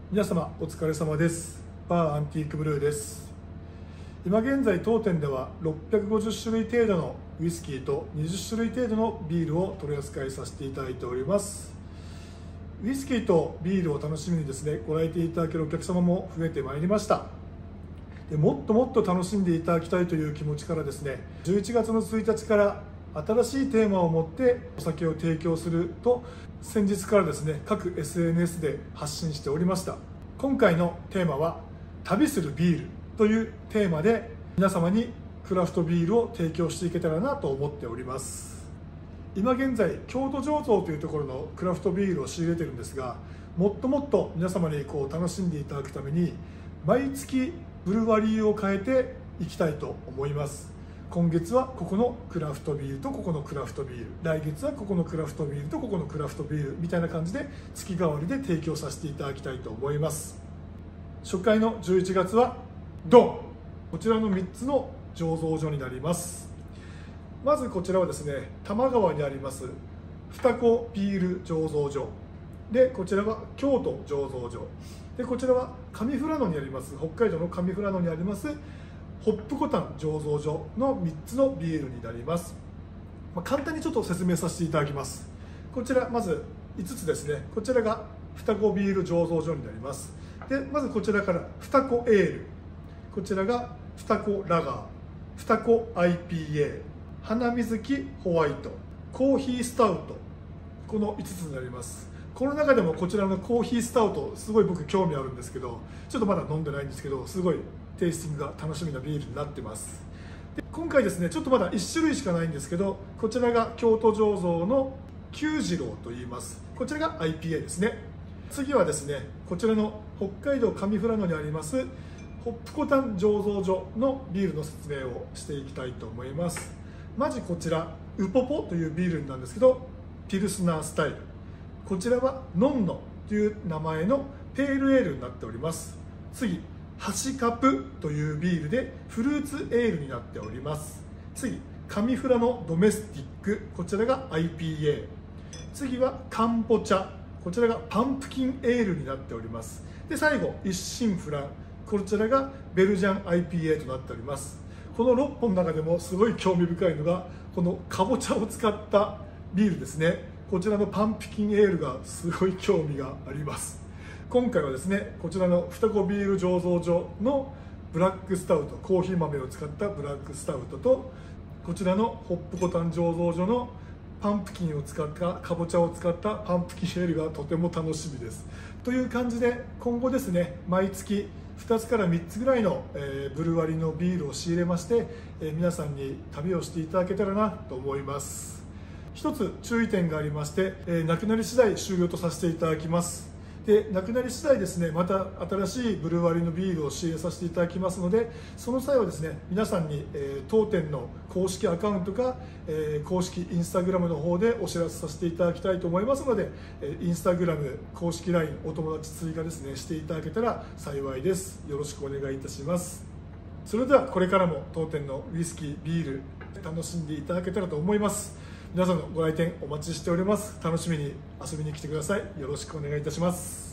皆様お疲れ様です。バーアンティークブルーです。今現在当店では650種類程度のウイスキーと20種類程度のビールを取り扱いさせていただいております。ウイスキーとビールを楽しみにですね、ご来店いただけるお客様も増えてまいりました。でもっともっと楽しんでいただきたいという気持ちからですね、11月の1日から新しいテーマを持ってお酒を提供すると先日からですね、各 SNS で発信しておりました。今回のテーマは旅するビールというテーマで皆様にクラフトビールを提供していけたらなと思っております。今現在京都醸造というところのクラフトビールを仕入れてるんですが、もっともっと皆様に楽しんでいただくために毎月ブルワリーを変えていきたいと思います。今月はここのクラフトビールとここのクラフトビール、来月はここのクラフトビールとここのクラフトビールみたいな感じで月替わりで提供させていただきたいと思います。初回の11月はドン、こちらの3つの醸造所になります。まずこちらはですね、多摩川にあります二子ビール醸造所で、こちらは京都醸造所で、こちらは上富良野にあります、北海道の上富良野にありますホップコタン醸造所の3つのビールになります。簡単にちょっと説明させていただきます。こちらまず5つですね。こちらが二子ビール醸造所になります。でまずこちらから二子エール、こちらが二子ラガー、二子 IPA、花水木ホワイト、コーヒースタウト、この5つになります。この中でもこちらのコーヒースタウト、すごい僕興味あるんですけど、ちょっとまだ飲んでないんですけど、すごいテイスティングが楽しみなビールになってます。で今回ですね、ちょっとまだ1種類しかないんですけど、こちらが京都醸造の久次郎と言います。こちらが IPA ですね。次はですね、こちらの北海道上富良野にありますホップコタン醸造所のビールの説明をしていきたいと思います。まずこちらウポポというビールなんですけど、ピルスナースタイル、こちらはノンノという名前のペールエールになっております。次ハシカプというビールでフルーツエールになっております。次上富良野ドメスティック、こちらが IPA。 次はカンボチャ、こちらがパンプキンエールになっております。で最後一心不乱、こちらがベルジャン IPA となっております。この6本の中でもすごい興味深いのがこのかぼちゃを使ったビールですね。こちらのパンプキンエールがすごい興味があります。今回はですね、こちらの二子ビール醸造所のブラックスタウト、コーヒー豆を使ったブラックスタウトと、こちらのホップコタン醸造所のパンプキンを使ったかぼちゃを使ったパンプキンエールがとても楽しみです。という感じで今後ですね、毎月2つから3つぐらいのブルワリのビールを仕入れまして、皆さんに旅をしていただけたらなと思います。一つ注意点がありまして、なくなり次第終了とさせていただきます。でなくなり次第ですね、また新しいブルワリのビールを仕入れさせていただきますので、その際はですね、皆さんに、当店の公式アカウントか、公式インスタグラムの方でお知らせさせていただきたいと思いますので、インスタグラム公式 LINE お友達追加ですねしていただけたら幸いです。よろしくお願いいたします。それではこれからも当店のウイスキービール楽しんでいただけたらと思います。皆さんのご来店お待ちしております。楽しみに遊びに来てください。よろしくお願いいたします。